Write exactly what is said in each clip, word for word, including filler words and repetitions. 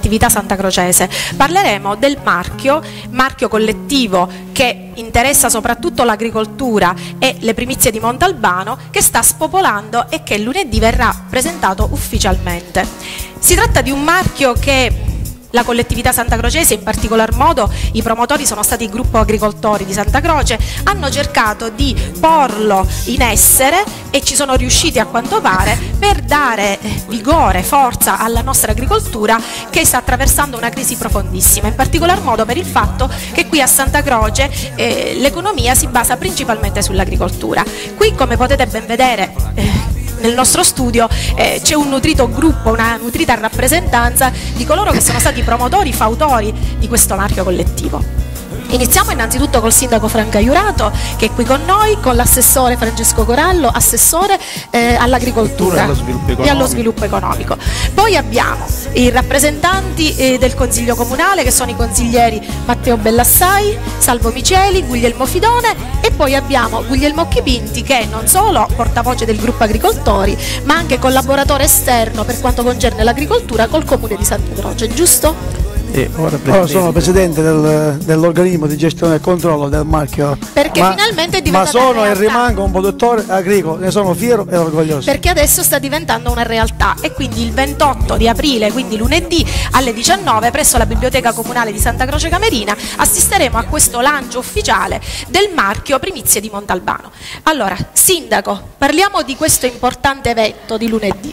collettività santacrocese. Parleremo del marchio, marchio collettivo che interessa soprattutto l'agricoltura e le primizie di Montalbano, che sta spopolando e che lunedì verrà presentato ufficialmente. Si tratta di un marchio che la collettività santacrocese, in particolar modo i promotori sono stati il gruppo agricoltori di Santa Croce, hanno cercato di porlo in essere e ci sono riusciti a quanto pare per dare vigore, forza alla nostra agricoltura che sta attraversando una crisi profondissima, in particolar modo per il fatto che qui a Santa Croce eh, l'economia si basa principalmente sull'agricoltura. Qui, come potete ben vedere, eh, nel nostro studio eh, c'è un nutrito gruppo, una nutrita rappresentanza di coloro che sono stati promotori, fautori di questo marchio collettivo. Iniziamo innanzitutto col sindaco Franca Iurato, che è qui con noi, con l'assessore Francesco Corallo, assessore eh, all'agricoltura e allo sviluppo economico. Poi abbiamo i rappresentanti eh, del Consiglio Comunale, che sono i consiglieri Matteo Bellassai, Salvo Miceli, Guglielmo Fidone, e poi abbiamo Guglielmo Chipinti, che è non solo portavoce del gruppo agricoltori, ma anche collaboratore esterno per quanto concerne l'agricoltura col Comune di Santa Croce, giusto? Eh, ora, ora sono presidente del, dell'organismo di gestione e controllo del marchio, perché ma, finalmente è ma diventata sono e rimango un produttore agricolo, ne sono fiero e orgoglioso, perché adesso sta diventando una realtà e quindi il ventotto di aprile, quindi lunedì alle diciannove, presso la Biblioteca Comunale di Santa Croce Camerina assisteremo a questo lancio ufficiale del marchio Primizie di Montalbano. Allora, sindaco, parliamo di questo importante evento di lunedì.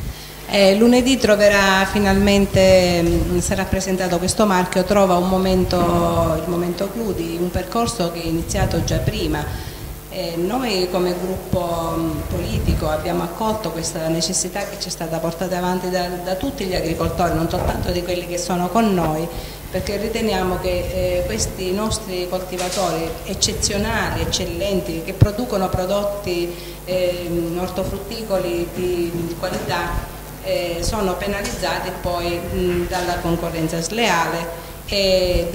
Eh, lunedì troverà finalmente, mh, sarà presentato questo marchio, trova un momento, il momento clou di un percorso che è iniziato già prima. Eh, noi come gruppo mh, politico abbiamo accolto questa necessità che ci è stata portata avanti da, da tutti gli agricoltori, non soltanto di quelli che sono con noi, perché riteniamo che eh, questi nostri coltivatori eccezionali, eccellenti, che producono prodotti eh, ortofrutticoli di, di qualità, Eh, sono penalizzati poi mh, dalla concorrenza sleale e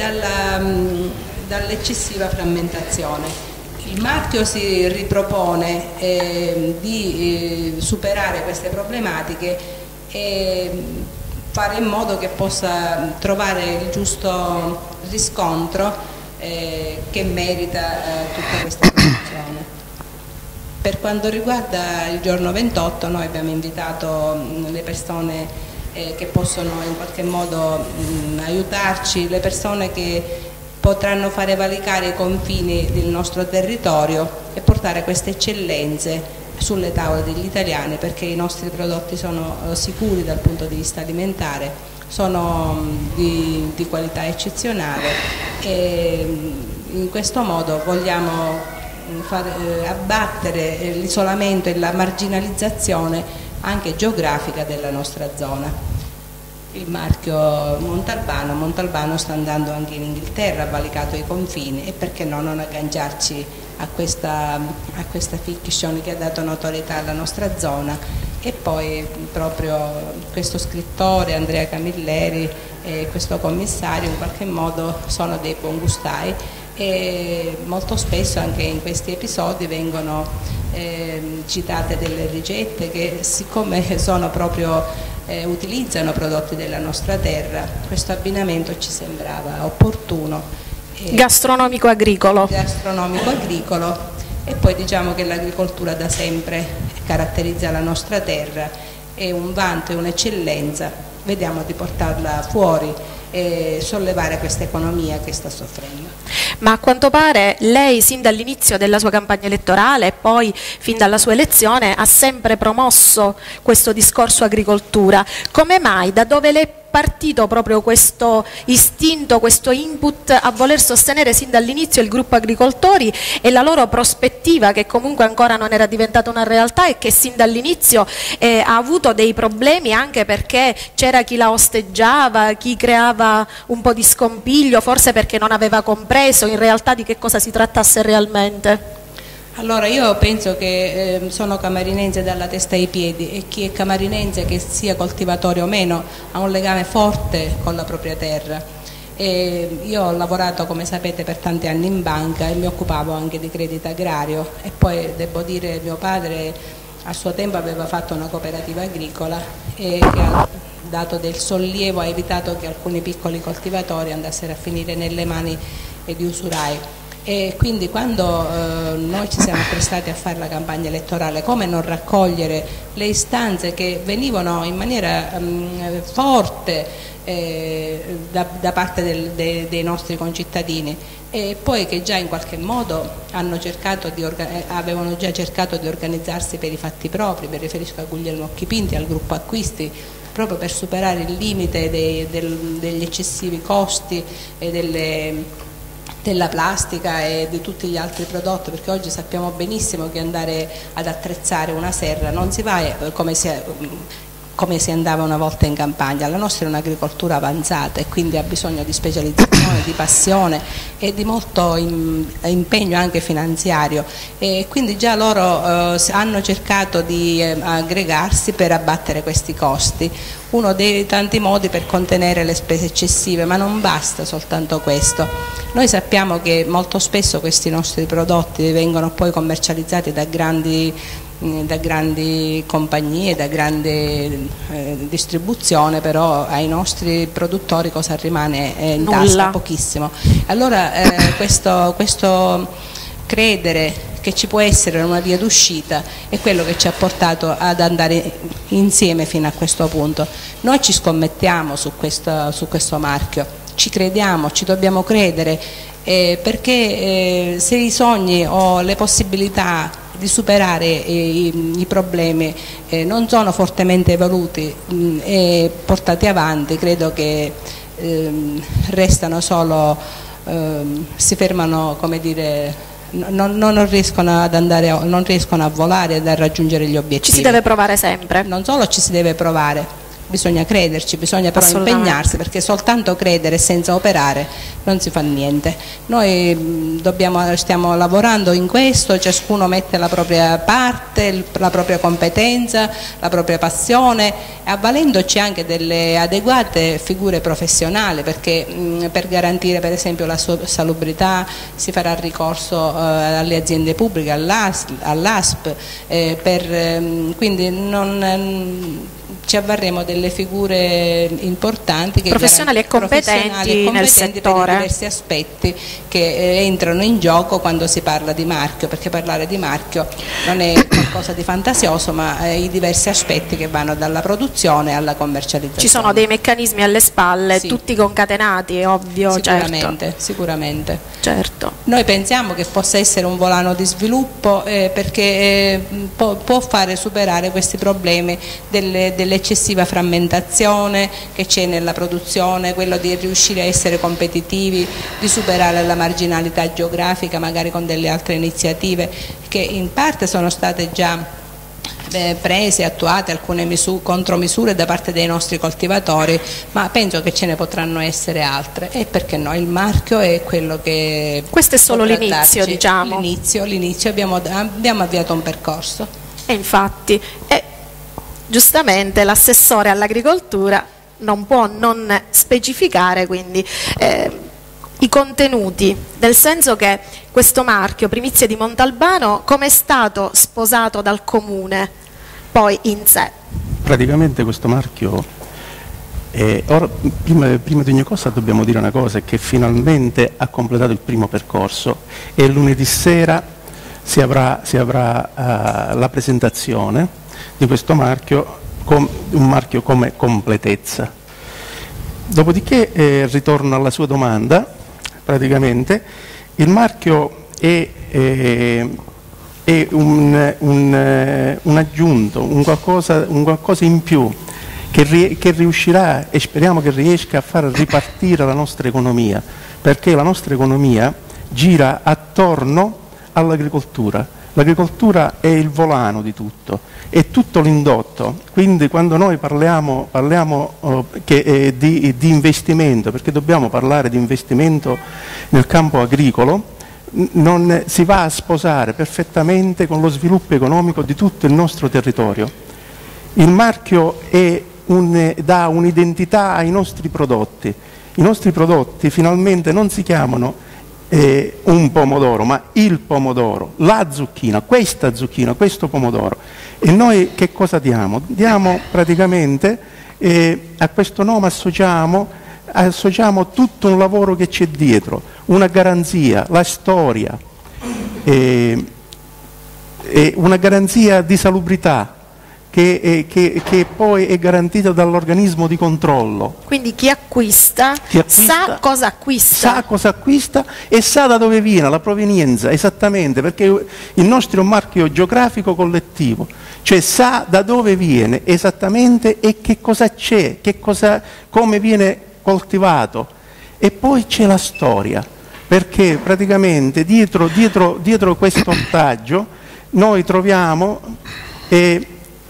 dall'eccessiva dall frammentazione. Il marchio si ripropone eh, di eh, superare queste problematiche e fare in modo che possa trovare il giusto riscontro eh, che merita eh, tutta questa produzione. Per quanto riguarda il giorno ventotto, noi abbiamo invitato mh, le persone eh, che possono in qualche modo mh, aiutarci, le persone che potranno fare valicare i confini del nostro territorio e portare queste eccellenze sulle tavole degli italiani, perché i nostri prodotti sono eh, sicuri dal punto di vista alimentare, sono mh, di, di qualità eccezionale e mh, in questo modo vogliamo far eh, abbattere eh, l'isolamento e la marginalizzazione anche geografica della nostra zona. Il marchio Montalbano, Montalbano sta andando anche in Inghilterra, ha valicato i confini, e perché no non agganciarci a questa, a questa fiction che ha dato notorietà alla nostra zona. E poi proprio questo scrittore Andrea Camilleri e questo commissario in qualche modo sono dei buongustai e molto spesso anche in questi episodi vengono eh, citate delle ricette che, siccome sono proprio eh, utilizzano prodotti della nostra terra, questo abbinamento ci sembrava opportuno. Gastronomico-agricolo. Gastronomico-agricolo, e poi diciamo che l'agricoltura da sempre caratterizza la nostra terra, è un vanto e un'eccellenza, vediamo di portarla fuori e sollevare questa economia che sta soffrendo. Ma a quanto pare lei sin dall'inizio della sua campagna elettorale e poi fin dalla sua elezione ha sempre promosso questo discorso agricoltura. Come mai? Da dove le è partito proprio questo istinto, questo input a voler sostenere sin dall'inizio il gruppo agricoltori e la loro prospettiva, che comunque ancora non era diventata una realtà e che sin dall'inizio eh, ha avuto dei problemi, anche perché c'era chi la osteggiava, chi creava un po' di scompiglio, forse perché non aveva compreso in realtà di che cosa si trattasse realmente? Allora, io penso che eh, sono camarinense dalla testa ai piedi, e chi è camarinense, che sia coltivatore o meno, ha un legame forte con la propria terra. E io ho lavorato, come sapete, per tanti anni in banca e mi occupavo anche di credito agrario, e poi devo dire mio padre a suo tempo aveva fatto una cooperativa agricola e che ha dato del sollievo, ha evitato che alcuni piccoli coltivatori andassero a finire nelle mani di usurai. E quindi quando eh, noi ci siamo prestati a fare la campagna elettorale, come non raccogliere le istanze che venivano in maniera um, forte eh, da, da parte del, de, dei nostri concittadini, e poi che già in qualche modo hanno cercato di avevano già cercato di organizzarsi per i fatti propri. Mi riferisco a Guglielmo Occhipinti, al gruppo acquisti, proprio per superare il limite dei, del, degli eccessivi costi e delle della plastica e di tutti gli altri prodotti, perché oggi sappiamo benissimo che andare ad attrezzare una serra non si va come si, come si andava una volta in campagna. La nostra è un'agricoltura avanzata e quindi ha bisogno di specializzazione, di passione e di molto impegno anche finanziario, e quindi già loro eh, hanno cercato di eh, aggregarsi per abbattere questi costi. Uno dei tanti modi per contenere le spese eccessive, ma non basta soltanto questo. Noi sappiamo che molto spesso questi nostri prodotti vengono poi commercializzati da grandi, da grandi compagnie, da grande eh, distribuzione, però ai nostri produttori cosa rimane eh, in Nulla. tasca? Pochissimo. Allora eh, questo, questo credere che ci può essere una via d'uscita è quello che ci ha portato ad andare insieme fino a questo punto. Noi ci scommettiamo su questo, su questo marchio, ci crediamo, ci dobbiamo credere, eh, perché eh, se i sogni o le possibilità di superare eh, i, i problemi eh, non sono fortemente evoluti mh, e portati avanti, credo che eh, restano solo, eh, si fermano, come dire, Non, non riescono ad andare, non riescono a volare ed a raggiungere gli obiettivi. Ci si deve provare sempre. Non solo ci si deve provare, bisogna crederci, bisogna però impegnarsi, perché soltanto credere senza operare non si fa niente. Noi mh, dobbiamo, stiamo lavorando in questo, ciascuno mette la propria parte, la propria competenza, la propria passione, avvalendoci anche delle adeguate figure professionali, perché mh, per garantire per esempio la salubrità si farà ricorso eh, alle aziende pubbliche, all'A S P, eh, per, eh, quindi non... Eh, ci avvarremo delle figure importanti che professionali e competenti, professionali e competenti nel settore, per i diversi aspetti che eh, entrano in gioco quando si parla di marchio, perché parlare di marchio non è qualcosa di fantasioso, ma eh, i diversi aspetti che vanno dalla produzione alla commercializzazione. Ci sono dei meccanismi alle spalle, sì, tutti concatenati, è ovvio. Sicuramente, certo. sicuramente. Certo. Noi pensiamo che possa essere un volano di sviluppo eh, perché eh, può, può fare superare questi problemi delle, delle eccessiva frammentazione che c'è nella produzione, quello di riuscire a essere competitivi, di superare la marginalità geografica magari con delle altre iniziative che in parte sono state già eh, prese, attuate, alcune misure, contromisure da parte dei nostri coltivatori, ma penso che ce ne potranno essere altre, e perché no, il marchio è quello che... Questo è solo l'inizio, diciamo. L'inizio, l'inizio abbiamo, abbiamo avviato un percorso. E infatti... Eh, giustamente l'assessore all'agricoltura non può non specificare quindi eh, i contenuti, nel senso che questo marchio Primizie di Montalbano come è stato sposato dal comune poi in sé? Praticamente questo marchio, è, ora, prima, prima di ogni cosa dobbiamo dire una cosa, è che finalmente ha completato il primo percorso e lunedì sera si avrà, si avrà uh, la presentazione di questo marchio, com, un marchio come completezza. Dopodiché eh, ritorno alla sua domanda, praticamente il marchio è, eh, è un, un, un aggiunto, un qualcosa, un qualcosa in più che, ri, che riuscirà, e speriamo che riesca a far ripartire la nostra economia, perché la nostra economia gira attorno all'agricoltura. L'agricoltura è il volano di tutto, è tutto l'indotto, quindi quando noi parliamo, parliamo oh, che, eh, di, di investimento, perché dobbiamo parlare di investimento nel campo agricolo, non si va a sposare perfettamente con lo sviluppo economico di tutto il nostro territorio. Il marchio è un, dà un'identità ai nostri prodotti, i nostri prodotti finalmente non si chiamano eh, un pomodoro, ma il pomodoro, la zucchina, questa zucchina, questo pomodoro. E noi che cosa diamo? Diamo praticamente, eh, a questo nome associamo, associamo tutto un lavoro che c'è dietro, una garanzia, la storia, eh, eh, una garanzia di salubrità, Che, eh, che, che poi è garantita dall'organismo di controllo. Quindi chi acquista, chi acquista sa cosa acquista. Sa cosa acquista e sa da dove viene, la provenienza, esattamente, perché il nostro è un marchio geografico collettivo, cioè sa da dove viene esattamente e che cosa c'è, che cosa, come viene coltivato. E poi c'è la storia, perché praticamente dietro, dietro, dietro questo ortaggio noi troviamo... Eh,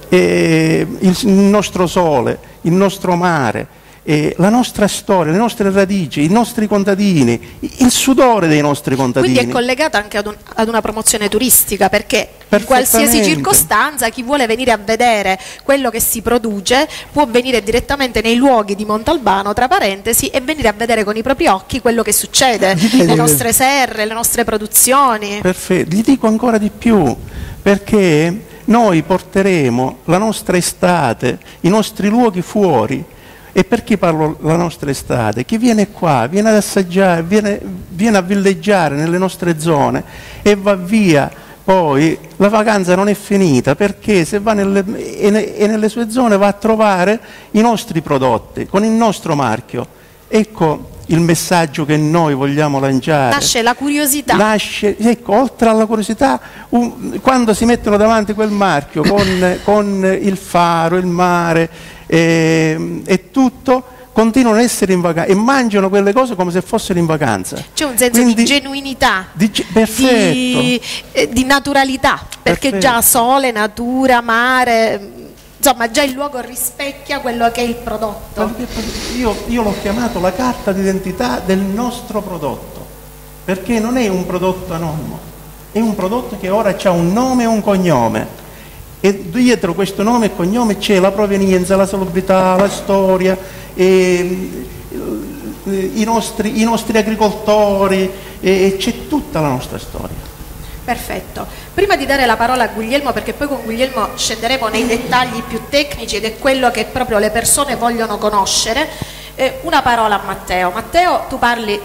Eh, il, il nostro sole, il nostro mare, eh, la nostra storia, le nostre radici, i nostri contadini, il sudore dei nostri contadini. Quindi è collegata anche ad, un, ad una promozione turistica, perché in qualsiasi circostanza chi vuole venire a vedere quello che si produce può venire direttamente nei luoghi di Montalbano, tra parentesi, e venire a vedere con i propri occhi quello che succede, le nostre serre, le nostre produzioni. Perfetto, gli dico ancora di più, perché noi porteremo la nostra estate, i nostri luoghi fuori. E per chi parlo la nostra estate? Chi viene qua, viene ad assaggiare, viene, viene a villeggiare nelle nostre zone e va via. Poi la vacanza non è finita, perché se va nelle, e nelle sue zone va a trovare i nostri prodotti, con il nostro marchio. Ecco il messaggio che noi vogliamo lanciare. Nasce la curiosità. Nasce, ecco, oltre alla curiosità, un, quando si mettono davanti quel marchio con, con il faro, il mare eh, e tutto, continuano ad essere in vacanza e mangiano quelle cose come se fossero in vacanza. C'è un senso Quindi, di genuinità, di, perfetto. Di, eh, di naturalità, perché perfetto. Già sole, natura, mare... Insomma, già il luogo rispecchia quello che è il prodotto. Io, io l'ho chiamato la carta d'identità del nostro prodotto, perché non è un prodotto anonimo, è un prodotto che ora ha un nome e un cognome. E dietro questo nome e cognome c'è la provenienza, la salubrità, la storia, e, i, nostri, i nostri agricoltori, e c'è tutta la nostra storia. Perfetto. Prima di dare la parola a Guglielmo, perché poi con Guglielmo scenderemo nei dettagli più tecnici ed è quello che proprio le persone vogliono conoscere, eh, una parola a Matteo. Matteo, tu parli...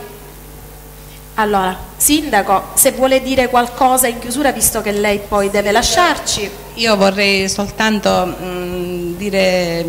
Allora, Sindaco, se vuole dire qualcosa in chiusura, visto che lei poi deve lasciarci. Io vorrei soltanto mh, dire...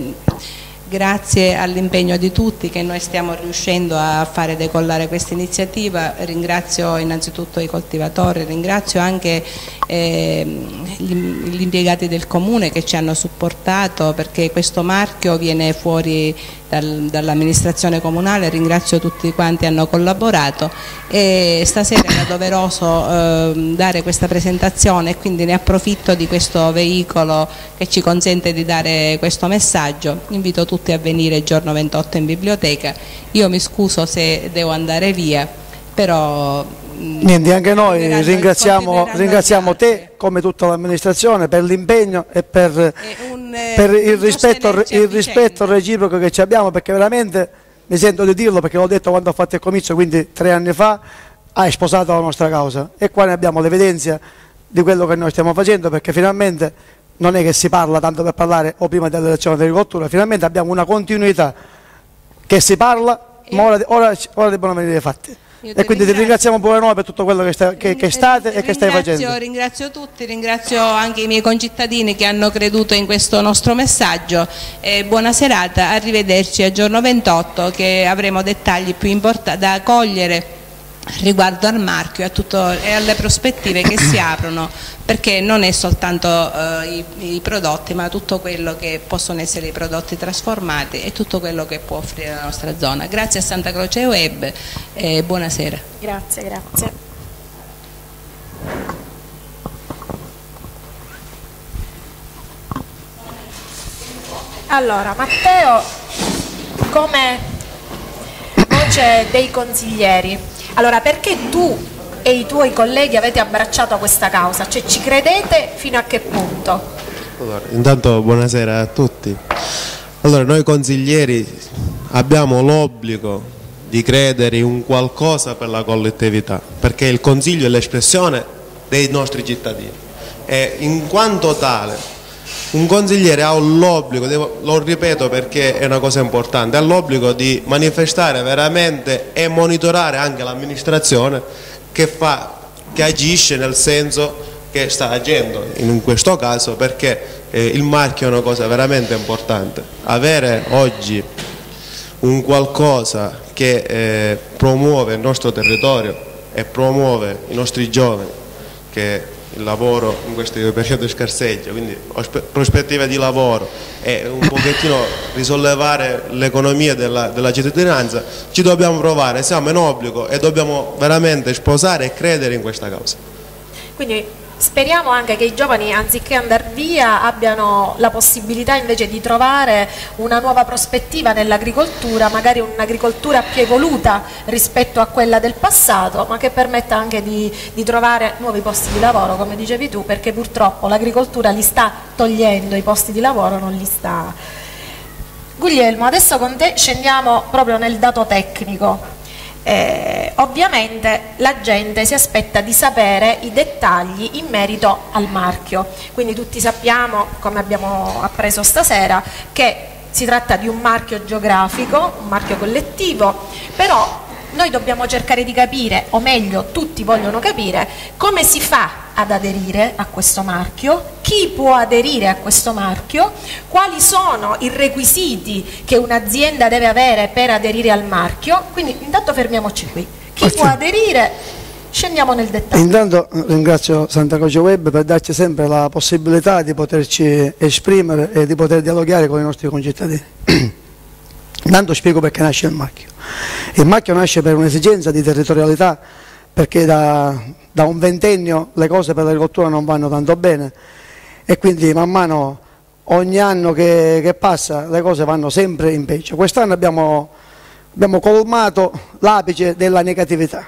Grazie all'impegno di tutti che noi stiamo riuscendo a fare decollare questa iniziativa. Ringrazio innanzitutto i coltivatori, ringrazio anche eh, gli, gli impiegati del Comune che ci hanno supportato, perché questo marchio viene fuori dal, dall'amministrazione comunale. Ringrazio tutti quanti hanno collaborato e stasera era doveroso eh, dare questa presentazione e quindi ne approfitto di questo veicolo che ci consente di dare questo messaggio. Invito tutti a venire il giorno ventotto in biblioteca. Io mi scuso se devo andare via, però niente, anche noi ringraziamo, ringraziamo te come tutta l'amministrazione per l'impegno e per, un, per il, rispetto, il rispetto reciproco che ci abbiamo, perché veramente mi sento di dirlo, perché l'ho detto quando ho fatto il comizio, quindi tre anni fa, hai sposato la nostra causa e qua ne abbiamo l'evidenza di quello che noi stiamo facendo, perché finalmente non è che si parla tanto per parlare o prima dell'elezione dell'agricoltura, finalmente abbiamo una continuità che si parla, ma ora, ora, ora devono venire i fatti. E quindi ti ringraziamo pure noi per tutto quello che, sta, che, che state e che stai facendo. Ringrazio tutti, ringrazio anche i miei concittadini che hanno creduto in questo nostro messaggio. E buona serata, arrivederci al giorno ventotto, che avremo dettagli più importanti da cogliere riguardo al marchio e, a tutto, e alle prospettive che si aprono, perché non è soltanto eh, i, i prodotti, ma tutto quello che possono essere i prodotti trasformati e tutto quello che può offrire la nostra zona. Grazie a Santa Croce Web e buonasera. Grazie, grazie. Allora, Matteo, come voce dei consiglieri, allora, perché tu e i tuoi colleghi avete abbracciato questa causa? Cioè, ci credete fino a che punto? Allora, intanto buonasera a tutti. Allora, noi consiglieri abbiamo l'obbligo di credere in un qualcosa per la collettività, perché il Consiglio è l'espressione dei nostri cittadini e in quanto tale un consigliere ha l'obbligo, lo ripeto perché è una cosa importante, ha l'obbligo di manifestare veramente e monitorare anche l'amministrazione che, fa, che agisce nel senso che sta agendo in questo caso, perché eh, il marchio è una cosa veramente importante. Avere oggi un qualcosa che eh, promuove il nostro territorio e promuove i nostri giovani, che il lavoro in questo periodo scarseggia, quindi prospettive di lavoro e un pochettino risollevare l'economia della, della cittadinanza, ci dobbiamo provare, siamo in obbligo e dobbiamo veramente sposare e credere in questa causa. Quindi speriamo anche che i giovani, anziché andare via, abbiano la possibilità invece di trovare una nuova prospettiva nell'agricoltura, magari un'agricoltura più evoluta rispetto a quella del passato, ma che permetta anche di, di trovare nuovi posti di lavoro, come dicevi tu, perché purtroppo l'agricoltura li sta togliendo, i posti di lavoro non li sta. Guglielmo, adesso con te scendiamo proprio nel dato tecnico. Eh, ovviamente la gente si aspetta di sapere i dettagli in merito al marchio, quindi tutti sappiamo, come abbiamo appreso stasera, che si tratta di un marchio geografico, un marchio collettivo, però noi dobbiamo cercare di capire, o meglio tutti vogliono capire, come si fa ad aderire a questo marchio, chi può aderire a questo marchio, quali sono i requisiti che un'azienda deve avere per aderire al marchio. Quindi intanto fermiamoci qui, chi può aderire, scendiamo nel dettaglio. Intanto ringrazio Santa Croce Web per darci sempre la possibilità di poterci esprimere e di poter dialogare con i nostri concittadini. Intanto spiego perché nasce il marchio. Il marchio nasce per un'esigenza di territorialità, perché da, da un ventennio le cose per l'agricoltura non vanno tanto bene e quindi man mano, ogni anno che, che passa, le cose vanno sempre in peggio. Quest'anno abbiamo, abbiamo colmato l'apice della negatività.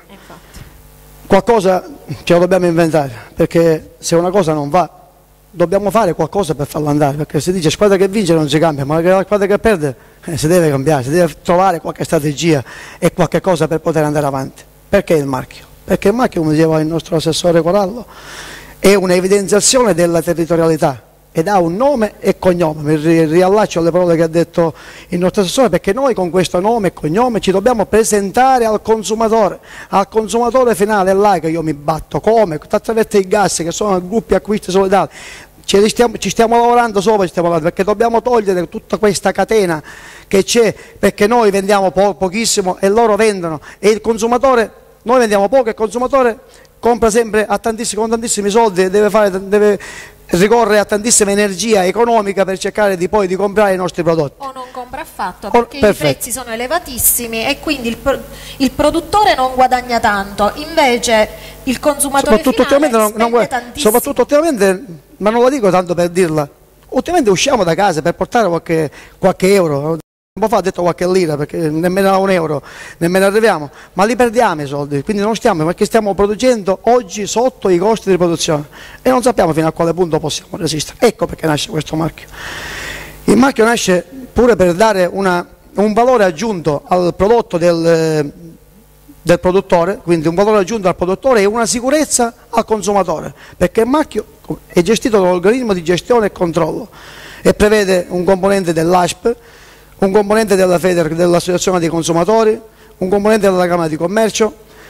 Qualcosa ce lo dobbiamo inventare, perché se una cosa non va dobbiamo fare qualcosa per farla andare, perché si dice squadra che vince non si cambia, ma la squadra che perde eh, si deve cambiare, si deve trovare qualche strategia e qualche cosa per poter andare avanti. Perché il marchio? Perché il marchio, come diceva il nostro assessore Corallo, è un'evidenziazione della territorialità ed ha un nome e cognome. Mi riallaccio alle parole che ha detto il nostro assessore, perché noi con questo nome e cognome ci dobbiamo presentare al consumatore, al consumatore finale. È là che io mi batto, come? Attraverso i gas che sono gruppi acquisti solidali. Ci stiamo, ci stiamo lavorando sopra, ci stiamo lavorando, perché dobbiamo togliere tutta questa catena che c'è, perché noi vendiamo po pochissimo e loro vendono, e il consumatore, noi vendiamo poco e il consumatore compra sempre a tantissimi, con tantissimi soldi e deve, fare, deve ricorrere a tantissima energia economica per cercare di poi di comprare i nostri prodotti. O non compra affatto, perché o, i prezzi sono elevatissimi e quindi il, pro il produttore non guadagna tanto, invece il consumatore finale non, non guarda, tantissimo. Soprattutto ultimamente, ma non lo dico tanto per dirla, ultimamente usciamo da casa per portare qualche, qualche euro. Un po' fa ha detto qualche lira, perché nemmeno a un euro, nemmeno arriviamo, ma li perdiamo i soldi, quindi non stiamo, perché stiamo producendo oggi sotto i costi di produzione e non sappiamo fino a quale punto possiamo resistere. Ecco perché nasce questo marchio. Il marchio nasce pure per dare una, un valore aggiunto al prodotto del, del produttore, quindi un valore aggiunto al produttore e una sicurezza al consumatore, perché il marchio è gestito dall'organismo di gestione e controllo e prevede un componente dell'A S P, un componente della Feder, dell'Associazione dei Consumatori, un componente della Camera di Commercio,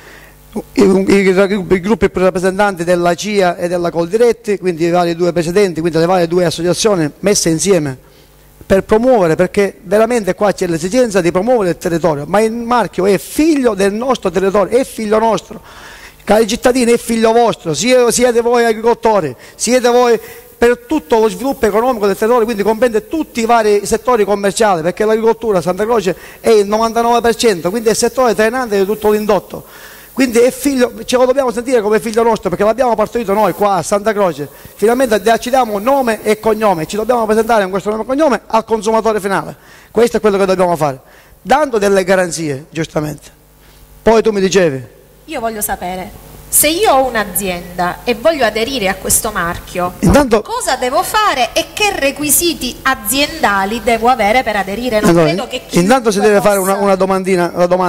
i, i, i gruppi rappresentanti della C I A e della Coldiretti, quindi i vari due presidenti, quindi le varie due associazioni messe insieme per promuovere, perché veramente qua c'è l'esigenza di promuovere il territorio, ma il marchio è figlio del nostro territorio, è figlio nostro, cari cittadini, è figlio vostro, siete voi agricoltori, siete voi per tutto lo sviluppo economico del territorio, quindi comprende tutti i vari settori commerciali, perché l'agricoltura a Santa Croce è il novantanove per cento, quindi è il settore trainante di tutto l'indotto, quindi è figlio, ce lo dobbiamo sentire come figlio nostro, perché l'abbiamo partorito noi qua a Santa Croce, finalmente ci diamo nome e cognome, ci dobbiamo presentare con questo nome e cognome al consumatore finale, questo è quello che dobbiamo fare, dando delle garanzie, giustamente. Poi tu mi dicevi? Io voglio sapere, se io ho un'azienda e voglio aderire a questo marchio, intanto, cosa devo fare e che requisiti aziendali devo avere per aderire? Non allora, credo che intanto si deve possa... fare una, una domandina, una domanda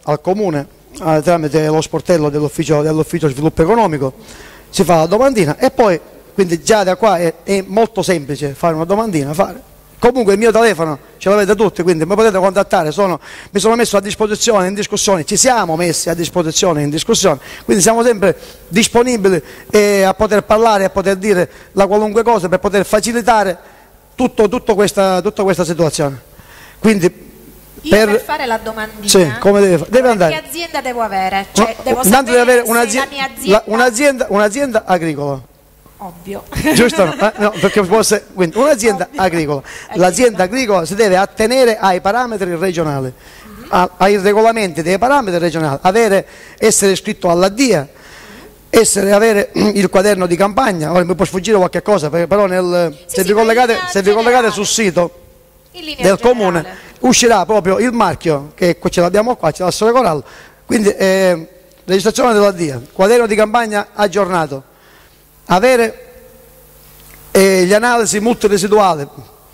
al comune eh, tramite lo sportello dell'ufficio dell'ufficio sviluppo economico, si fa la domandina e poi, quindi già da qua è, è molto semplice fare una domandina, fare. Comunque il mio telefono ce l'avete tutti, quindi mi potete contattare, sono, mi sono messo a disposizione in discussione, ci siamo messi a disposizione in discussione, quindi siamo sempre disponibili eh, a poter parlare, a poter dire la qualunque cosa per poter facilitare tutto, tutto questa, tutta questa situazione. Quindi, Io per, per fare la domandina, sì, come deve, deve andare? Che azienda devo avere? Cioè, no, devo sapere deve avere un'azienda, la mia azienda... un'azienda, un'azienda agricola. Ovvio. Giusto? No? No, perché fosse un'azienda agricola. L'azienda agricola si deve attenere ai parametri regionali, uh-huh. a, ai regolamenti dei parametri regionali, avere, essere iscritto alla D I A, essere, avere il quaderno di campagna. Ora mi può sfuggire qualche cosa, però nel, sì, se, sì, vi collegate, se vi collegate sul sito del generale. Comune uscirà proprio il marchio, che ce l'abbiamo qua, c'è la Storia Corallo, quindi eh, registrazione della D I A, quaderno di campagna aggiornato, avere eh, gli analisi multiresiduali,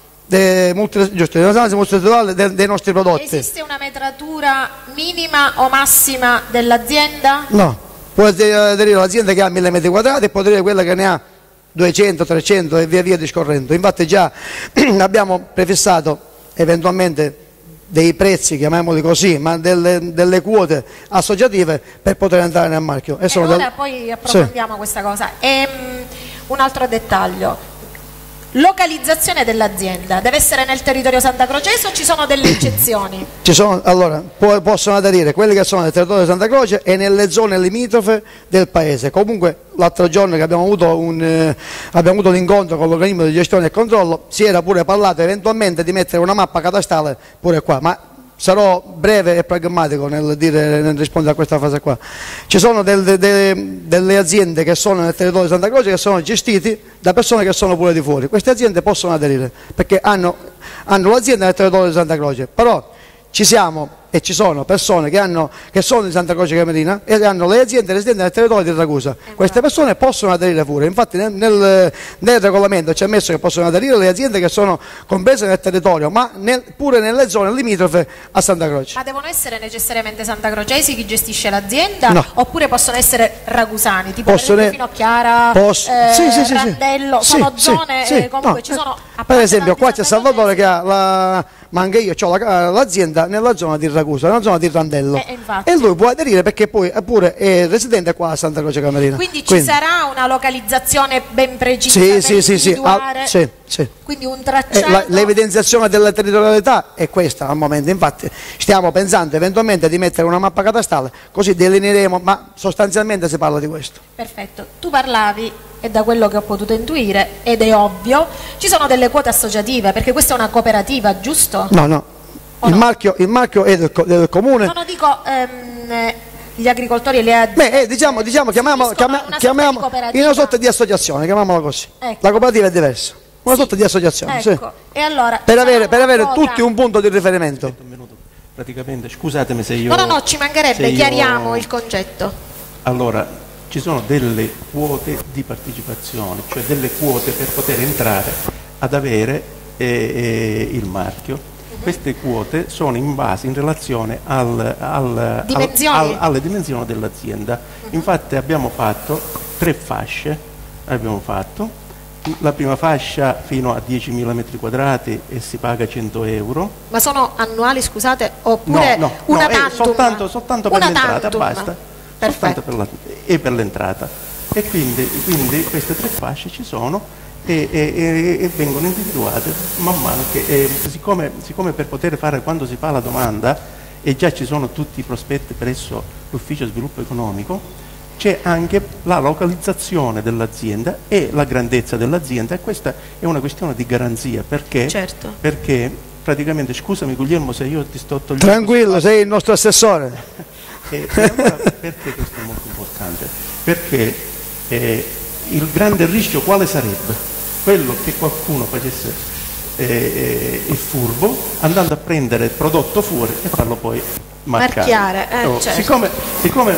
de, multi, giusto, le analisi multiresiduali de, dei nostri prodotti. Esiste una metratura minima o massima dell'azienda? No, può aderire l'azienda che ha mille metri quadrati e può aderire quella che ne ha duecento, trecento e via via discorrendo. Infatti già abbiamo prefissato eventualmente dei prezzi, chiamiamoli così, ma delle, delle quote associative per poter entrare nel marchio. E, e ora del... poi approfondiamo sì. questa cosa. E, um, un altro dettaglio, localizzazione dell'azienda, deve essere nel territorio santacrocese o ci sono delle eccezioni? Ci sono, allora, può, possono aderire quelli che sono nel territorio di Santa Croce e nelle zone limitrofe del paese. Comunque l'altro giorno che abbiamo avuto un, eh, abbiamo avuto l'incontro con l'organismo di gestione e controllo, si era pure parlato eventualmente di mettere una mappa catastale pure qua, ma sarò breve e pragmatico nel, dire, nel rispondere a questa fase qua. Ci sono del, de, delle aziende che sono nel territorio di Santa Croce che sono gestiti da persone che sono pure di fuori. Queste aziende possono aderire perché hanno, hanno l'azienda nel territorio di Santa Croce, però ci siamo e ci sono persone che, hanno, che sono di Santa Croce Camerina e hanno le aziende residenti nel territorio di Ragusa. Queste persone possono aderire pure, infatti nel, nel, nel regolamento c'è messo che possono aderire le aziende che sono comprese nel territorio, ma nel, pure nelle zone limitrofe a Santa Croce. Ma devono essere necessariamente santacrocesi chi gestisce l'azienda? No. Oppure possono essere ragusani, tipo possono, Finocchiara, posso, eh, sì, sì, sì, Randello, sì, sono sì, zone sì, eh, comunque no, ci sono... Per esempio qua c'è Salvatore che ha la... ma anche io ho l'azienda nella zona di Ragusa, nella zona di Randello, eh, e lui può aderire perché poi pure è residente qua a Santa Croce Camerina. Quindi, Quindi ci sarà una localizzazione ben precisa sì, per sì, sì, sì, ah, sì, sì. Quindi un tracciato... L'evidenziazione della territorialità è questa al momento, infatti stiamo pensando eventualmente di mettere una mappa catastale, così delineeremo, ma sostanzialmente si parla di questo. Perfetto, tu parlavi, e da quello che ho potuto intuire, ed è ovvio, ci sono delle quote associative, perché questa è una cooperativa, giusto? No, no, il, no? Marchio, il marchio è del, del comune. No, no, dico... Ehm, gli agricoltori e le aziende. Beh, eh, diciamo, diciamo chiamiamo, chiamiamo, una chiamiamo sorta in una sorta di associazione, chiamiamola così. Ecco. La cooperativa è diversa, una sì. sorta di associazione. Ecco. Sì. E allora, per avere, per avere tutti un punto di riferimento. Un minuto. Praticamente, scusatemi se io... No, no, no, ci mancherebbe, io... chiariamo il concetto. Allora, ci sono delle quote di partecipazione, cioè delle quote per poter entrare ad avere eh, eh, il marchio. Queste quote sono in base, in relazione al, al, dimensioni. al, al, alle dimensioni dell'azienda. Uh-huh. Infatti abbiamo fatto tre fasce, abbiamo fatto. La prima fascia fino a diecimila metri quadrati e si paga cento euro. Ma sono annuali, scusate, oppure no, no, una no, tantum? Soltanto, soltanto per l'entrata, basta. Perfetto. Soltanto per la, e per l'entrata. E quindi, quindi queste tre fasce ci sono. E, e, e vengono individuate man mano che eh, siccome, siccome per poter fare, quando si fa la domanda e già ci sono tutti i prospetti presso l'ufficio sviluppo economico, c'è anche la localizzazione dell'azienda e la grandezza dell'azienda, e questa è una questione di garanzia perché, certo. perché praticamente, scusami Guglielmo se io ti sto togliendo, tranquillo, sei il nostro assessore. e, e allora, perché questo è molto importante? Perché eh, il grande rischio quale sarebbe? Quello che qualcuno facesse eh, eh, il furbo andando a prendere il prodotto fuori e farlo poi marcare. Marchiare, eh, no, certo. siccome, siccome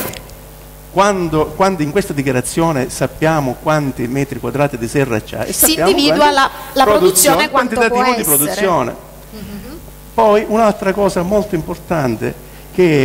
quando, quando in questa dichiarazione sappiamo quanti metri quadrati di serra c'è, si individua la, la produzione, quanto può essere. Di produzione. Mm-hmm. Poi un'altra cosa molto importante che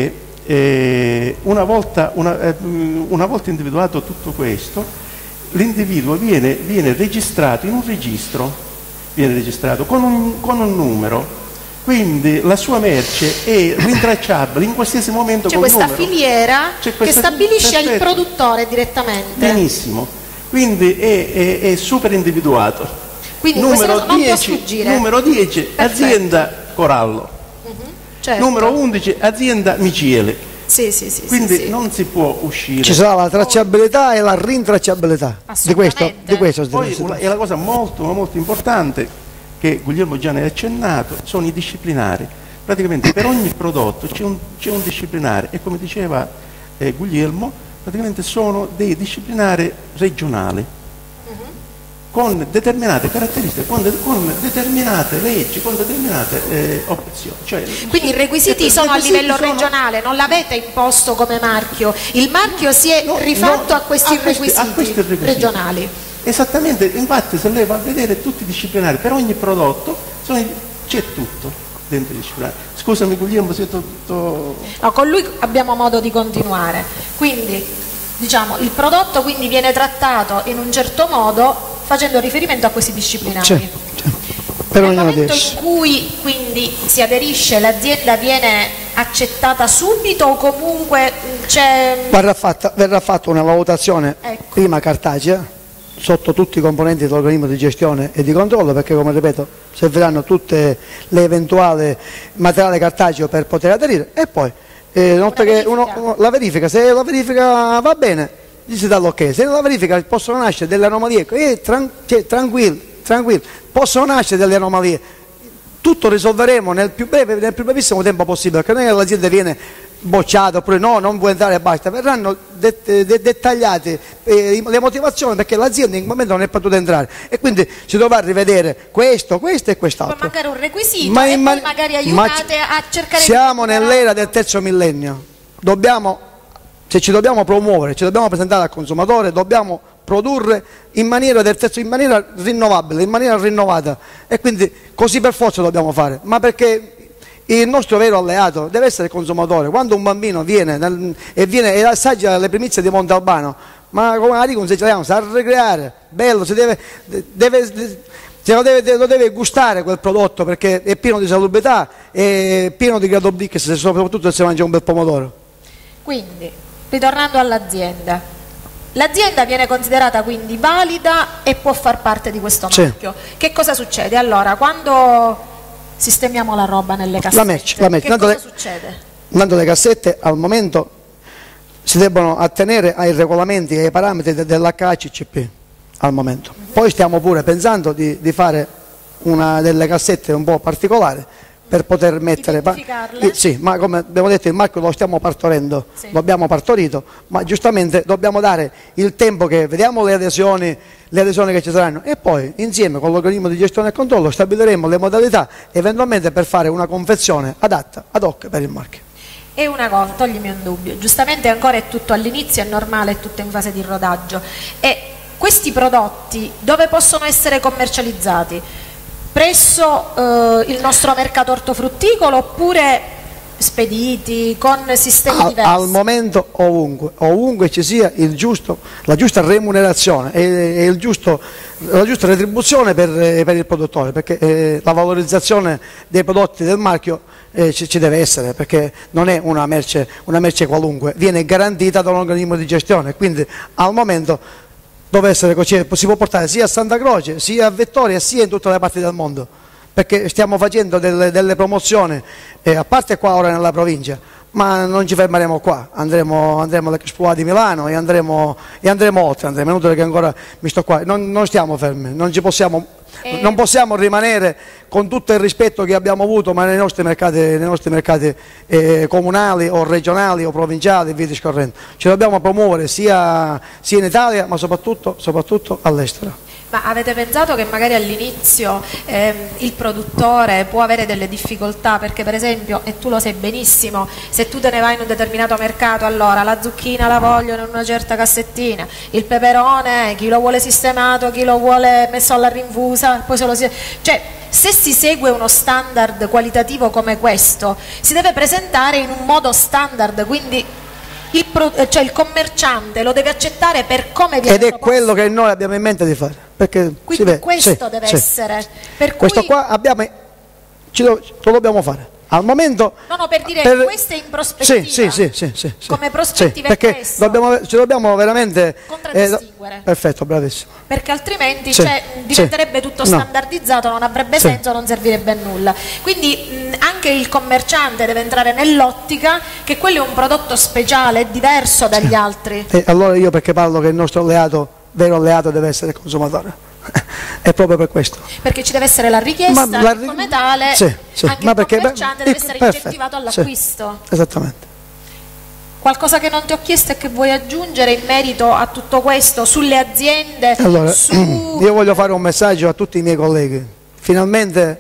eh, una, volta, una, eh, una volta individuato tutto questo, l'individuo viene, viene registrato in un registro, viene registrato con un, con un numero. Quindi la sua merce è rintracciabile in qualsiasi momento. C'è col questa numero. filiera C'è che stabilisce perfetto. il produttore direttamente. Benissimo, quindi è, è, è super individuato. Quindi numero non può dieci, sfuggire. numero dieci, Perfetto. azienda Corallo. Uh-huh. Certo. Numero undici, azienda Micieli. Sì, sì, sì, Quindi sì, sì. non si può uscire. Ci sarà la tracciabilità e la rintracciabilità di questo, di questo Poi una, è la cosa molto, molto importante che Guglielmo già ne ha accennato, sono i disciplinari. Praticamente per ogni prodotto c'è un, c'è un disciplinare e come diceva eh, Guglielmo, praticamente sono dei disciplinari regionali uh-huh. con determinate caratteristiche, con, de, con determinate leggi, con determinate eh, opzioni. Cioè, quindi i requisiti eh, sono a livello sono... regionale, non l'avete imposto come marchio, il marchio si è no, rifatto no, a, questi a, questi, requisiti a questi requisiti regionali. Esattamente, infatti se lei va a vedere tutti i disciplinari, per ogni prodotto sono, c'è tutto dentro i disciplinari. Scusami Guglielmo se tutto... No, con lui abbiamo modo di continuare. Quindi, diciamo, il prodotto quindi viene trattato in un certo modo facendo riferimento a questi disciplinari. C'è, c'è. Per Nel momento adesso. in cui quindi si aderisce, l'azienda viene accettata subito o comunque c'è... Verrà fatta, verrà fatta una valutazione Ecco. prima cartacea sotto tutti i componenti dell'organismo di gestione e di controllo, perché come ripeto serviranno tutte le eventuali materiale cartaceo per poter aderire, e poi eh, notte che uno, uno, la verifica, se la verifica va bene gli si dà l'ok, se la verifica possono nascere delle anomalie, eh, tran, cioè, tranquillo, tranquillo, possono nascere delle anomalie, tutto risolveremo nel più breve, nel più brevissimo tempo possibile, perché non è che l'azienda viene bocciata oppure no, non può entrare e basta, verranno det det dettagliate eh, le motivazioni, perché l'azienda in quel momento non è potuta entrare e quindi si dovrà rivedere questo, questo e quest'altro. Può mancare un requisito ma e ma poi magari aiutate ma a cercare siamo di... nell'era del terzo millennio, dobbiamo, se ci dobbiamo promuovere, ci dobbiamo presentare al consumatore, dobbiamo produrre in maniera del terzo, in maniera rinnovabile, in maniera rinnovata, e quindi così per forza dobbiamo fare, ma perché il nostro vero alleato deve essere il consumatore. Quando un bambino viene nel, e, viene e assaggia le primizie di Montalbano, ma come la dico un siciliano, sa ricreare, bello, si deve, deve, se lo, deve, lo deve gustare quel prodotto, perché è pieno di salubrità, è pieno di grado B, soprattutto se si mangia un bel pomodoro. Quindi, ritornando all'azienda, l'azienda viene considerata quindi valida e può far parte di questo marchio. Sì. Che cosa succede? Allora, quando sistemiamo la roba nelle cassette, la merce, la merce. che cosa le, succede? Andando le cassette al momento si debbono attenere ai regolamenti e ai parametri de, dell'H A C C P al momento. Uh-huh. Poi stiamo pure pensando di, di fare una delle cassette un po' particolari per poter mettere, ma, eh, sì, ma come abbiamo detto il marchio lo stiamo partorendo, sì. Lo abbiamo partorito, ma giustamente dobbiamo dare il tempo che vediamo le adesioni, le adesioni che ci saranno, e poi insieme con l'organismo di gestione e controllo stabiliremo le modalità eventualmente per fare una confezione adatta ad hoc per il marchio. E una cosa, toglimi un dubbio, giustamente ancora è tutto all'inizio, è normale, è tutto in fase di rodaggio, e questi prodotti dove possono essere commercializzati? Presso eh, il nostro mercato ortofrutticolo oppure spediti con sistemi al, diversi? Al momento ovunque, ovunque ci sia il giusto, la giusta remunerazione e, e il giusto, la giusta retribuzione per, per il produttore, perché eh, la valorizzazione dei prodotti del marchio eh, ci, ci deve essere, perché non è una merce, una merce qualunque, viene garantita da un organismo di gestione, quindi al momento dove essere, si può portare sia a Santa Croce, sia a Vettoria, sia in tutte le parti del mondo, perché stiamo facendo delle, delle promozioni, eh, a parte qua ora nella provincia, ma non ci fermeremo qua, andremo, andremo all'Expo di Milano e andremo, e andremo oltre, andremo, è inutile che ancora mi sto qua, non, non stiamo fermi, non ci possiamo... Eh. Non possiamo rimanere, con tutto il rispetto che abbiamo avuto, ma nei nostri mercati, nei nostri mercati eh, comunali o regionali o provinciali e via discorrendo. Ci dobbiamo promuovere sia, sia in Italia, ma soprattutto, soprattutto all'estero. Ma avete pensato che magari all'inizio ehm, il produttore può avere delle difficoltà, perché per esempio, e tu lo sai benissimo, se tu te ne vai in un determinato mercato, allora la zucchina la vogliono in una certa cassettina, il peperone chi lo vuole sistemato, chi lo vuole messo alla rinfusa, poi se lo si... cioè se si segue uno standard qualitativo come questo, si deve presentare in un modo standard, quindi il, pro, cioè il commerciante lo deve accettare per come viene ed è proposto. quello che noi abbiamo in mente di fare, perché quindi vede, questo sì, deve sì. essere per questo cui... qua abbiamo, ci lo, lo dobbiamo fare al momento. No, no, per dire per... questo è in prospettiva. Sì, sì, sì, sì, sì, sì. Come prospettiva sì, è perché questo. dobbiamo, ci dobbiamo veramente contraddistinguere. Eh, perfetto, bravissimo. Perché altrimenti Sì, cioè, diventerebbe sì. tutto No. standardizzato, non avrebbe Sì. senso, non servirebbe a nulla. Quindi mh, anche il commerciante deve entrare nell'ottica che quello è un prodotto speciale, è diverso dagli Sì. altri. E allora io perché parlo che il nostro alleato, vero alleato, deve essere il consumatore. È proprio per questo. Perché ci deve essere la richiesta, Ma la e ri- come tale sì, sì. anche Ma il perché- commerciante beh, deve essere perfetto, incentivato sì. all'acquisto. Esattamente. Qualcosa che non ti ho chiesto e che vuoi aggiungere in merito a tutto questo, sulle aziende? Allora, su... io voglio fare un messaggio a tutti i miei colleghi. Finalmente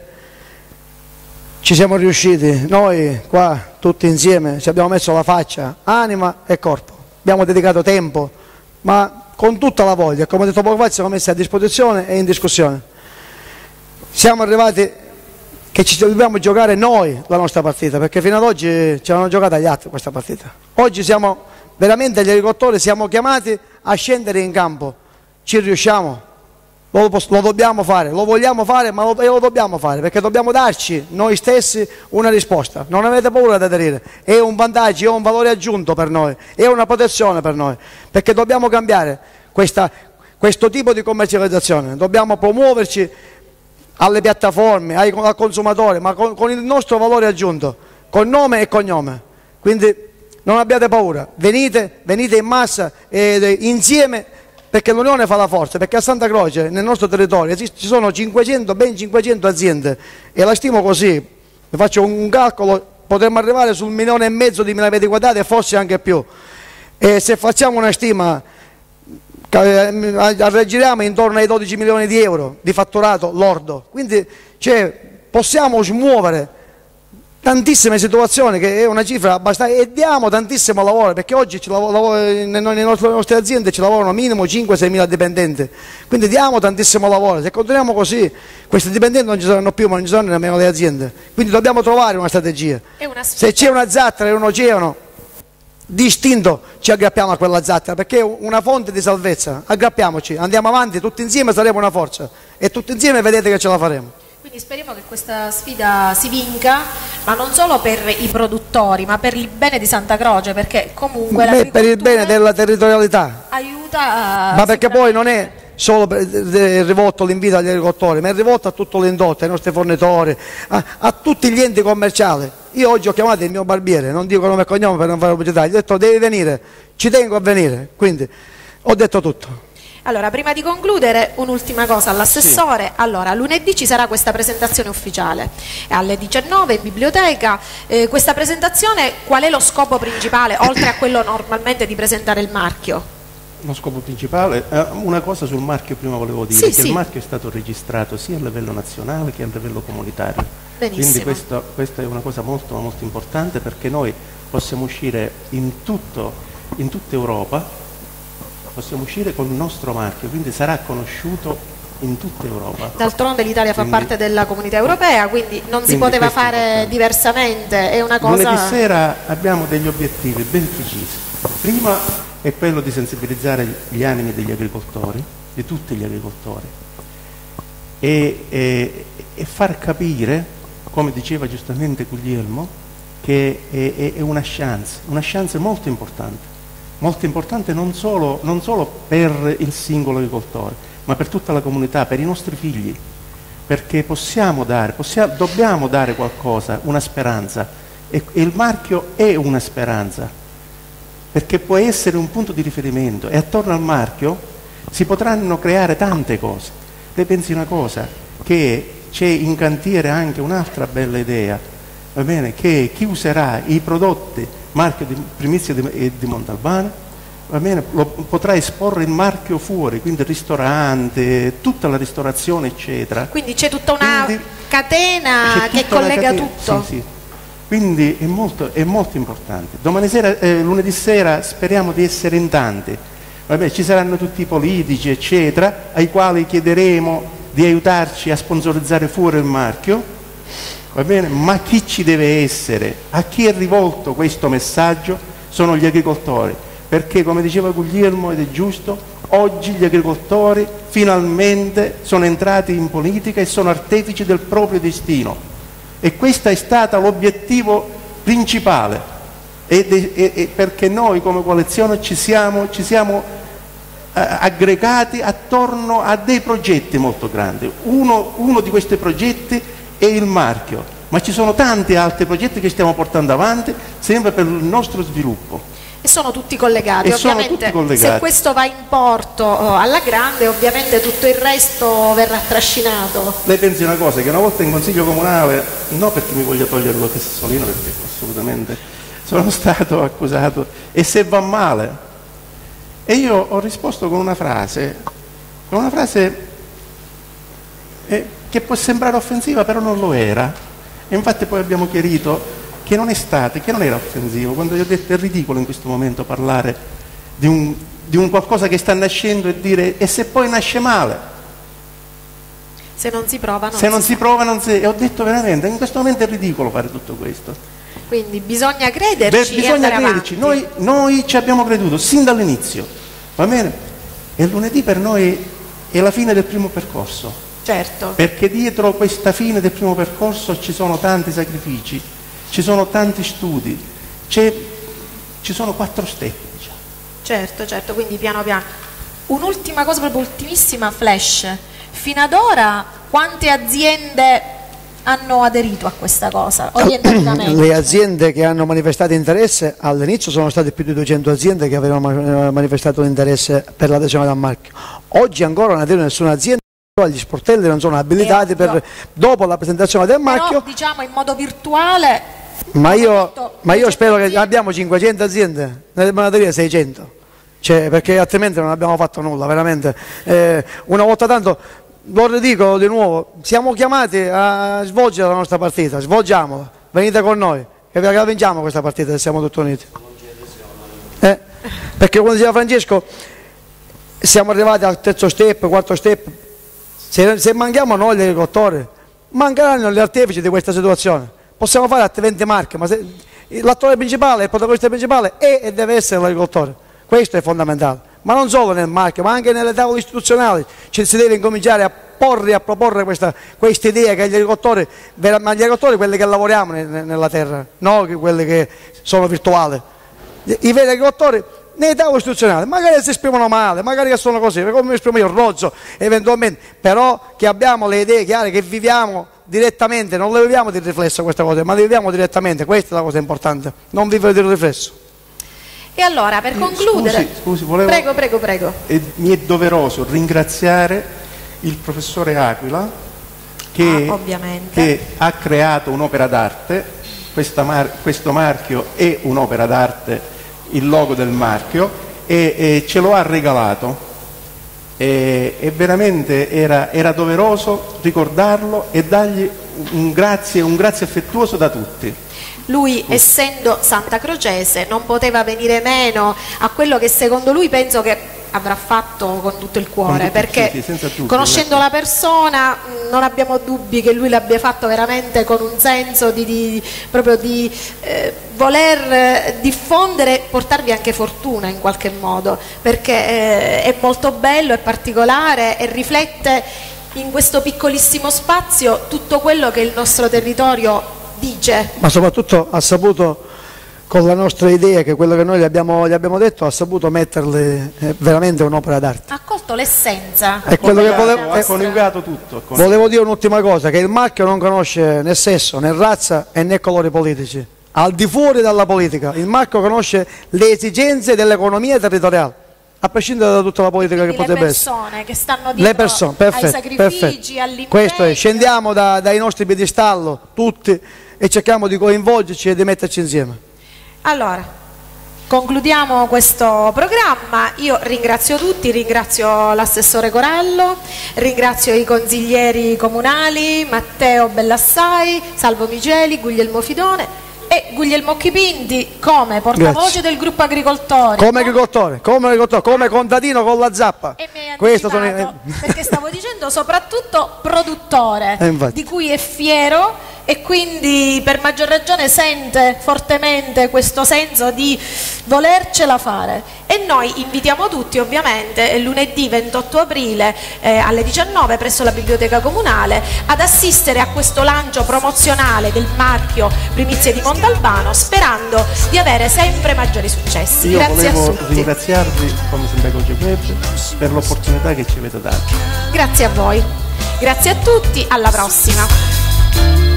ci siamo riusciti, noi qua tutti insieme ci abbiamo messo la faccia, anima e corpo. Abbiamo dedicato tempo, ma con tutta la voglia, come ho detto poco fa, ci siamo messi a disposizione e in discussione. Siamo arrivati che ci dobbiamo giocare noi la nostra partita, perché fino ad oggi ce l'hanno giocata gli altri questa partita. Oggi siamo veramente gli agricoltori, siamo chiamati a scendere in campo. Ci riusciamo? Lo, lo dobbiamo fare, lo vogliamo fare, ma lo, lo dobbiamo fare, perché dobbiamo darci noi stessi una risposta. Non avete paura di aderire, è un vantaggio, è un valore aggiunto per noi, è una protezione per noi, perché dobbiamo cambiare questa, questo tipo di commercializzazione, dobbiamo promuoverci alle piattaforme, ai, al consumatore, ma con, con il nostro valore aggiunto, con nome e cognome. Quindi non abbiate paura, venite, venite in massa e insieme, perché l'unione fa la forza, perché a Santa Croce, nel nostro territorio, ci sono cinquecento, ben cinquecento aziende, e la stimo così, vi faccio un calcolo, potremmo arrivare sul milione e mezzo di metri quadrati e forse anche più. E se facciamo una stima, raggiriamo intorno ai dodici milioni di euro di fatturato lordo, quindi cioè, possiamo smuovere tantissime situazioni, che è una cifra abbastanza, e diamo tantissimo lavoro, perché oggi ci lavoro, nelle nostre aziende ci lavorano minimo cinque sei mila dipendenti, quindi diamo tantissimo lavoro. Se continuiamo così questi dipendenti non ci saranno più, ma non ci saranno nemmeno le aziende, quindi dobbiamo trovare una strategia. Una se c'è una zattera e un oceano distinto, ci aggrappiamo a quella zattera, perché è una fonte di salvezza. Aggrappiamoci, andiamo avanti, tutti insieme saremo una forza, e tutti insieme vedete che ce la faremo. Quindi speriamo che questa sfida si vinca, ma non solo per i produttori, ma per il bene di Santa Croce, perché comunque Beh, per il bene della territorialità, aiuta a... ma perché poi non è solo per, è rivolto l'invito agli agricoltori, ma è rivolto a tutto l'indotto, ai nostri fornitori, a, a tutti gli enti commerciali. Io oggi ho chiamato il mio barbiere, non dico nome e cognome per non fare pubblicità, gli ho detto devi venire, ci tengo a venire, quindi ho detto tutto. Allora, prima di concludere, un'ultima cosa all'assessore. Sì. Allora, lunedì ci sarà questa presentazione ufficiale alle diciannove in biblioteca. Eh, questa presentazione, qual è lo scopo principale, oltre a quello normalmente di presentare il marchio? Lo scopo principale, eh, una cosa sul marchio prima volevo dire, sì, che sì. il marchio è stato registrato sia a livello nazionale che a livello comunitario. Benissimo. Quindi questo, questa è una cosa molto, molto importante, perché noi possiamo uscire in, tutto, in tutta Europa, possiamo uscire con il nostro marchio, quindi sarà conosciuto in tutta Europa. D'altronde l'Italia fa quindi, parte della comunità europea, quindi non quindi si poteva fare è diversamente, è una cosa... Lunedì sera abbiamo degli obiettivi ben precisi. Prima è quello di sensibilizzare gli animi degli agricoltori, di tutti gli agricoltori, e, e, e far capire, come diceva giustamente Guglielmo, che è, è una chance, una chance molto importante. Molto importante non solo, non solo per il singolo agricoltore, ma per tutta la comunità, per i nostri figli, perché possiamo dare, possiamo, dobbiamo dare qualcosa, una speranza, e, e il marchio è una speranza, perché può essere un punto di riferimento, e attorno al marchio si potranno creare tante cose. Lei pensi una cosa, che c'è in cantiere anche un'altra bella idea, va bene, che chi userà i prodotti marchio di Primizia di, di Montalbano, va bene, lo, potrà esporre il marchio fuori, quindi il ristorante, tutta la ristorazione eccetera. Quindi c'è tutta una quindi, catena che collega catena, tutto. Sì, sì. Quindi è molto, è molto importante. Domani sera, eh, lunedì sera speriamo di essere in tanti. Vabbè, ci saranno tutti i politici eccetera, ai quali chiederemo di aiutarci a sponsorizzare fuori il marchio, va bene? Ma chi ci deve essere, a chi è rivolto questo messaggio sono gli agricoltori, perché come diceva Guglielmo, ed è giusto, oggi gli agricoltori finalmente sono entrati in politica e sono artefici del proprio destino, e questo è stato l'obiettivo principale, ed è, è, è perché noi come coalizione ci siamo, ci siamo eh, aggregati attorno a dei progetti molto grandi. Uno, uno di questi progetti è il marchio, ma ci sono tanti altri progetti che stiamo portando avanti sempre per il nostro sviluppo. E sono tutti collegati, e ovviamente tutti collegati. Se questo va in porto oh, alla grande, ovviamente tutto il resto verrà trascinato. Lei pensi una cosa, che una volta in consiglio comunale, no perché mi voglia togliere lo Sassolino, perché assolutamente sono stato accusato, e se va male, e io ho risposto con una frase, con una frase eh, che può sembrare offensiva, però non lo era, e infatti poi abbiamo chiarito che non è stato, che non era offensivo, quando io ho detto è ridicolo in questo momento parlare di un, di un qualcosa che sta nascendo e dire e se poi nasce male? Se non si prova non se si non sa. si prova non si... E ho detto veramente, in questo momento è ridicolo fare tutto questo. Quindi bisogna crederci. Beh, bisogna crederci, noi, noi ci abbiamo creduto sin dall'inizio, va bene? E lunedì per noi è la fine del primo percorso. Certo. Perché dietro questa fine del primo percorso ci sono tanti sacrifici, ci sono tanti studi, ci sono quattro step, diciamo. Certo, certo, quindi piano piano. Un'ultima cosa, proprio ultimissima, flash. Fino ad ora quante aziende hanno aderito a questa cosa, orientativamente? Le aziende che hanno manifestato interesse, all'inizio sono state più di duecento aziende che avevano manifestato interesse per l'adesione al marchio. Oggi ancora non aderiva nessuna azienda. Gli sportelli non sono abilitati per, dopo la presentazione del marchio. Però, diciamo in modo virtuale. Ma io, ma io spero che abbiamo cinquecento aziende, ne devono aderire seicento, cioè, perché altrimenti non abbiamo fatto nulla, veramente. Eh, una volta tanto, lo ridico di nuovo, siamo chiamati a svolgere la nostra partita, svolgiamola, venite con noi, che la vinciamo questa partita se siamo tutti uniti. Eh, perché come diceva Francesco, siamo arrivati al terzo step, quarto step. Se, se manchiamo noi gli agricoltori, mancheranno gli artefici di questa situazione. Possiamo fare altri venti marche, ma l'attore principale, il protagonista principale è e deve essere l'agricoltore. Questo è fondamentale. Ma non solo nel marchio, ma anche nelle tavole istituzionali. Ci si deve incominciare a porre, a proporre questa, questa idea che gli agricoltori, ma gli agricoltori quelli che lavoriamo nella terra, non quelli che sono virtuali. I veri agricoltori nei tavoli istituzionali, magari si esprimono male, magari che sono così, come mi esprimo io, rozzo eventualmente, però che abbiamo le idee chiare, che viviamo direttamente, non le viviamo di riflesso queste cose, ma le viviamo direttamente, questa è la cosa importante, non vivere di riflesso. E allora, per concludere, scusi, scusi, volevo, prego, prego, prego. Eh, mi è doveroso ringraziare il professore Aquila che, ah, che ha creato un'opera d'arte, mar questo marchio è un'opera d'arte, il logo del marchio, e, e ce lo ha regalato, e, e veramente era, era doveroso ricordarlo e dargli un grazie, un grazie affettuoso da tutti. Lui, essendo santacrocese, non poteva venire meno a quello che secondo lui penso che avrà fatto con tutto il cuore, tutto, perché sì, sì, dubbio, conoscendo la persona mh, non abbiamo dubbi che lui l'abbia fatto veramente con un senso di, di, proprio di eh, voler eh, diffondere, portarvi anche fortuna in qualche modo, perché eh, è molto bello, è particolare e riflette in questo piccolissimo spazio tutto quello che il nostro territorio dice. Ma soprattutto ha saputo, con la nostra idea, che quello che noi gli abbiamo, gli abbiamo detto, ha saputo metterle eh, veramente un'opera d'arte. Ha colto l'essenza. È quello che volevo, ha coniugato tutto. Volevo dire un'ultima cosa, che il marchio non conosce né sesso, né razza e né colori politici. Al di fuori dalla politica, il marchio conosce le esigenze dell'economia territoriale, a prescindere da tutta la politica. Quindi che potrebbe essere. Le persone che stanno dietro le persone, perfetto, ai sacrifici, perfetto. all'impegno. Questo è, scendiamo da, dai nostri piedistallo, tutti, e cerchiamo di coinvolgerci e di metterci insieme. Allora, concludiamo questo programma. Io ringrazio tutti, ringrazio l'assessore Corallo, ringrazio i consiglieri comunali Matteo Bellassai, Salvo Migeli, Guglielmo Fidone. e Guglielmo Chipinti come portavoce Grazie. del gruppo agricoltori. Come agricoltore, come agricoltore, come contadino con la zappa. E mi hai Questo sono... anticipato, perché stavo dicendo soprattutto produttore, Eh, di cui è fiero e quindi per maggior ragione sente fortemente questo senso di volercela fare. E noi invitiamo tutti ovviamente lunedì ventotto aprile eh, alle diciannove presso la Biblioteca Comunale ad assistere a questo lancio promozionale del marchio Primizie di Montalbano, sperando di avere sempre maggiori successi. Io Grazie a volevo tutti. ringraziarvi come sindaco Gepeppe per l'opportunità che ci avete dato. Grazie a voi. Grazie a tutti, alla prossima.